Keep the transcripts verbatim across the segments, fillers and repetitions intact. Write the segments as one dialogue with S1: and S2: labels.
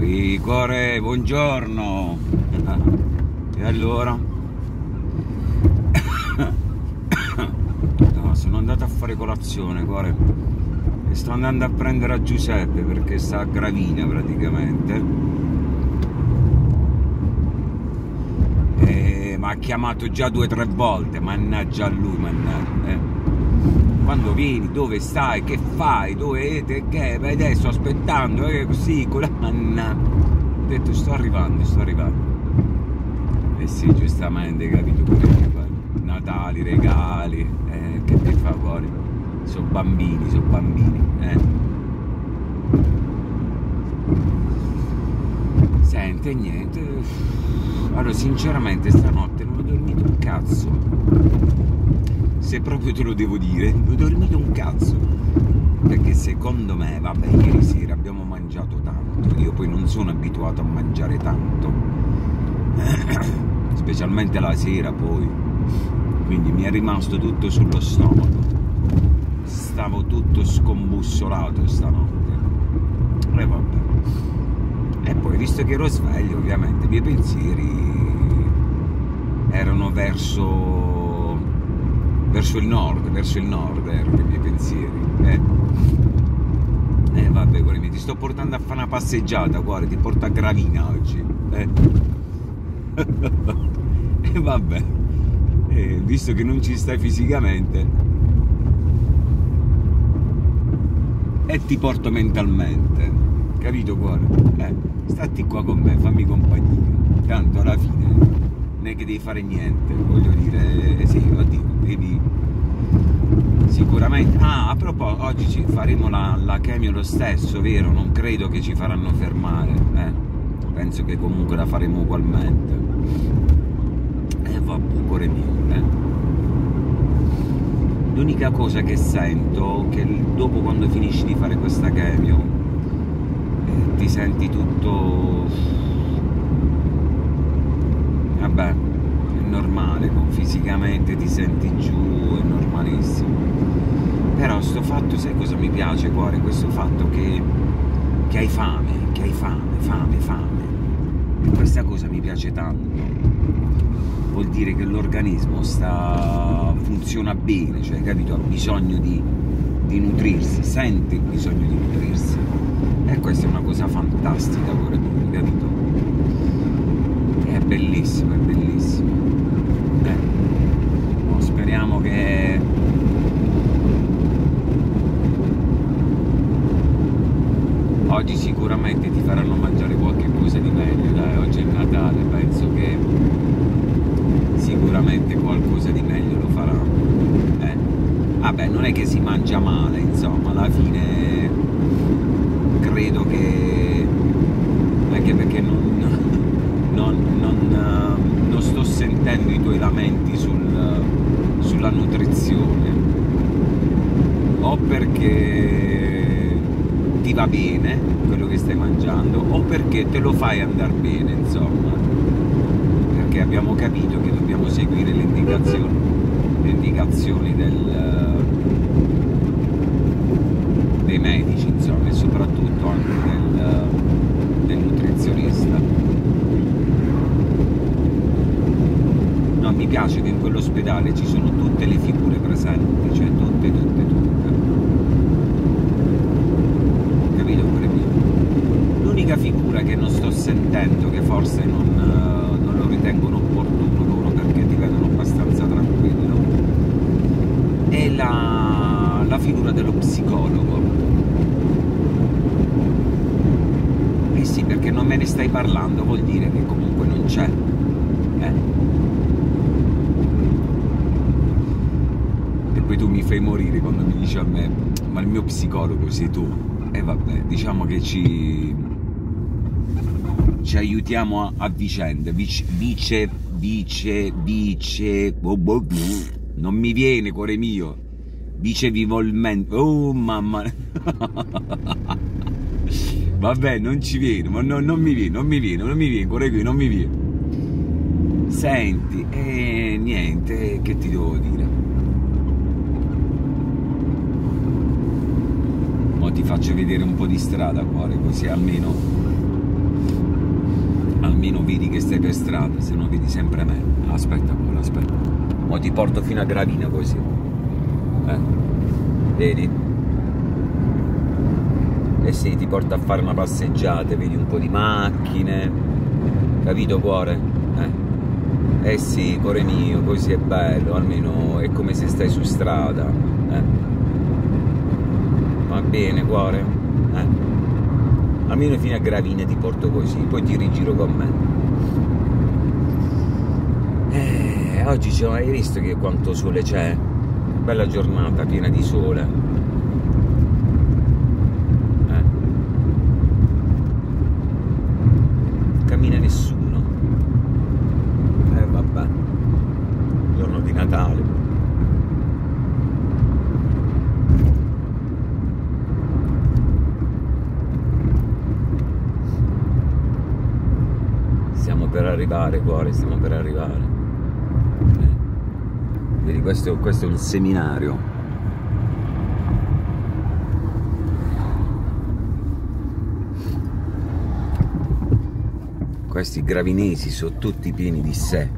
S1: Ehi cuore, buongiorno. E allora? No, sono andato a fare colazione, cuore, e sto andando a prendere a Giuseppe perché sta a Gravina praticamente. E mi ha chiamato già due o tre volte, mannaggia a lui, mannaggia. Eh. Quando vieni, dove stai, che fai, dove è, che, beh, adesso sto aspettando, eh, così, con la manna. Ho detto, sto arrivando, sto arrivando. Eh sì, giustamente, capito, Natali, regali, eh, che ti fa fuori? Sono bambini, sono bambini, eh. Sente, niente. Allora, sinceramente, stanotte non ho dormito un cazzo. Se proprio te lo devo dire, non ho dormito un cazzo, perché secondo me, vabbè, ieri sera abbiamo mangiato tanto, io poi non sono abituato a mangiare tanto, specialmente la sera poi, quindi mi è rimasto tutto sullo stomaco, stavo tutto scombussolato stanotte, e vabbè, e poi visto che ero sveglio ovviamente i miei pensieri erano verso... verso il nord, verso il nord erano i miei pensieri, eh. Eh vabbè, cuore mio, ti sto portando a fare una passeggiata, cuore, ti porto a Gravina oggi, eh. E vabbè, eh, visto che non ci stai fisicamente, e ti porto mentalmente, capito cuore? Eh, stati qua con me, fammi compagnia, tanto alla fine non è che devi fare niente, voglio dire, sì, oddio, devi sicuramente. Ah, a proposito, oggi ci faremo la, la chemio lo stesso, vero? Non credo che ci faranno fermare, eh? Penso che comunque la faremo ugualmente. E eh, vabbè, cuore mio, eh? L'unica cosa che sento è che dopo, quando finisci di fare questa chemio, eh, ti senti tutto... vabbè, è normale, fisicamente ti senti giù, è normalissimo, però sto fatto, sai cosa mi piace, cuore? Questo fatto che, che hai fame, che hai fame, fame, fame, e questa cosa mi piace tanto, vuol dire che l'organismo sta, funziona bene, cioè, capito, ha bisogno di, di nutrirsi, sente il bisogno di nutrirsi, e questa è una cosa fantastica, cuore mio, capito? È bellissimo, è bellissimo. Eh. Oh, speriamo che... oggi sicuramente ti faranno mangiare qualche cosa di meglio, dai, oggi è Natale, penso che sicuramente qualcosa di meglio lo faranno. Eh. Vabbè, non è che si mangia male, insomma, alla fine credo che... anche perché non... Non, non, non sto sentendo i tuoi lamenti sul, sulla nutrizione, o perché ti va bene quello che stai mangiando, o perché te lo fai andare bene, insomma, perché abbiamo capito che dobbiamo seguire le indicazioni, le indicazioni del, dei medici, insomma, e soprattutto anche del, del nutrizionista. No, mi piace che in quell'ospedale ci sono tutte le figure presenti, cioè tutte, tutte, tutte. Capito, cuore mio? L'unica figura che non sto sentendo, che forse non, non lo ritengono opportuno loro perché ti vedono abbastanza tranquillo, è la, la figura dello psicologo. Eh sì, perché non me ne stai parlando, vuol dire che comunque non c'è, eh? Poi tu mi fai morire quando mi dici a me, ma il mio psicologo sei tu, e vabbè, diciamo che ci ci aiutiamo a, a vicenda, vice, vice, vice, vice, oh, oh, non mi viene, cuore mio, vicevolmente, oh mamma, vabbè, non ci viene, ma no, non mi viene, non mi viene, non mi viene, cuore mio, non mi viene. Senti, e eh, niente, che ti devo dire? Mo ti faccio vedere un po' di strada, cuore, così almeno almeno vedi che stai per strada, se no vedi sempre me. Aspetta cuore, aspetta, mo ti porto fino a Gravina così, eh, vedi? Eh sì, ti porto a fare una passeggiata, vedi un po' di macchine, capito cuore? Eh, eh sì, cuore mio, così è bello, almeno è come se stai su strada, eh. Va bene cuore? Eh. Almeno fino a Gravina ti porto così, poi ti rigiro con me. Eh, oggi c'è, hai visto che quanto sole c'è? Bella giornata, piena di sole. Cammina nessuno, eh vabbè, giorno di Natale. Stiamo per arrivare cuore, stiamo per arrivare, eh. Vedi, questo, questo è un seminario. Questi gravinesi sono tutti pieni di sé,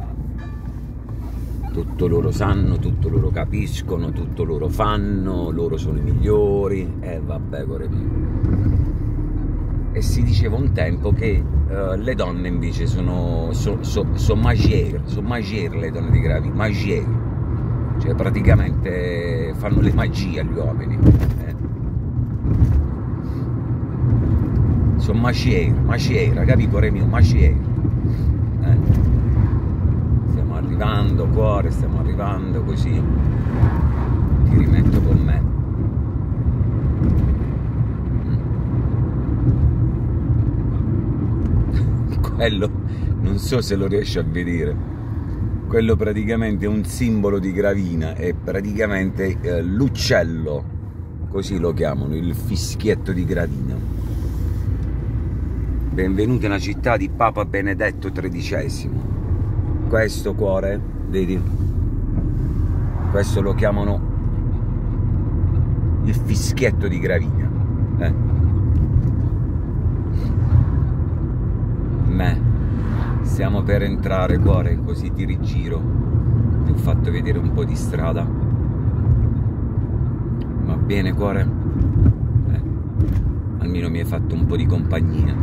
S1: tutto loro sanno, tutto loro capiscono, tutto loro fanno, loro sono i migliori, e eh, vabbè cuore mio. E si diceva un tempo che uh, le donne invece sono so, so, so magiere, sono magiere le donne di Gravina, magiere, cioè praticamente fanno le magie agli uomini, eh. Sono maciera, maciera, capi cuore mio, maciera, eh. Stiamo arrivando cuore, stiamo arrivando, così ti rimetto con me. Mm. Quello non so se lo riesci a vedere, quello praticamente è un simbolo di Gravina, è praticamente eh, l'uccello, così lo chiamano, il fischietto di Gravina. Benvenuti nella città di Papa Benedetto tredicesimo. Questo cuore, vedi? Questo lo chiamano il fischietto di Gravina, eh? Me, stiamo per entrare cuore, così ti rigiro, ti ho fatto vedere un po' di strada. Va bene cuore? Eh. Almeno mi hai fatto un po' di compagnia.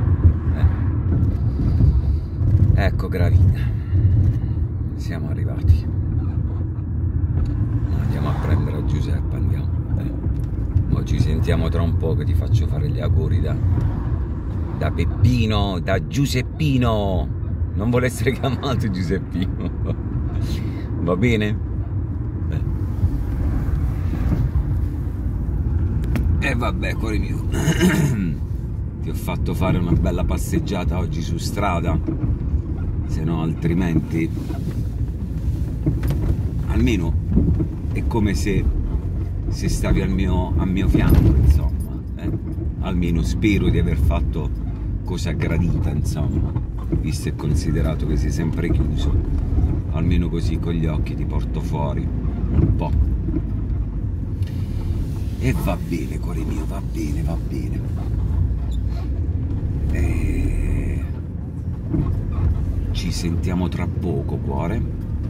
S1: Ecco Gravina, siamo arrivati. Andiamo a prendere Giuseppe, andiamo. Eh. Poi ci sentiamo tra un po' che ti faccio fare gli auguri da, da Peppino, da Giuseppino. Non vuole essere chiamato Giuseppino. Va bene? Eh. E vabbè, cuore mio. Ti ho fatto fare una bella passeggiata oggi su strada. Se no altrimenti almeno è come se, se stavi al mio, al mio fianco, insomma, eh? Almeno spero di aver fatto cosa gradita, insomma, visto e considerato che sei sempre chiuso, almeno così con gli occhi ti porto fuori un po'. E va bene cuore mio, va bene, va bene. E... ci sentiamo tra poco cuore,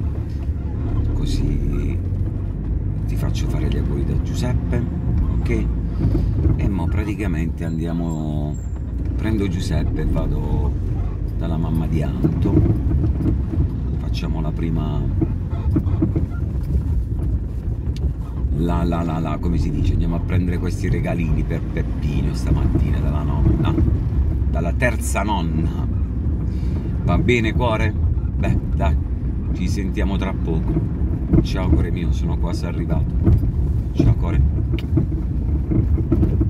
S1: così ti faccio fare gli auguri da Giuseppe, ok? E mo praticamente andiamo, prendo Giuseppe e vado dalla mamma di Anto, facciamo la prima, la la la la, come si dice, andiamo a prendere questi regalini per Peppino stamattina dalla nonna, dalla terza nonna. Va bene cuore? Beh, dai, ci sentiamo tra poco. Ciao cuore mio, sono quasi arrivato. Ciao cuore.